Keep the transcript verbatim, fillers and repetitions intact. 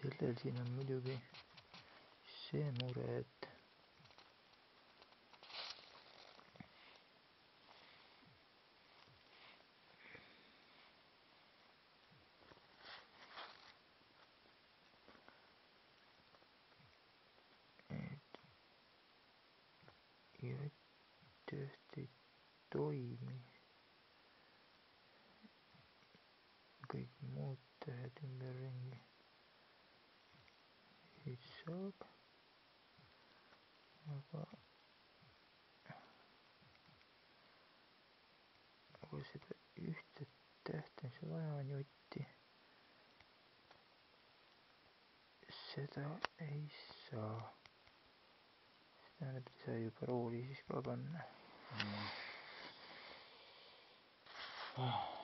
sellel siin on muidugi see mure, et J-täht ei toimi. Kõik muud tähed ümberringi siis saab, aga aga seda ühte tähte, mis vaja on jutti, seda ei saa. See tähendab, et ei saa ju parooli siis ka panna.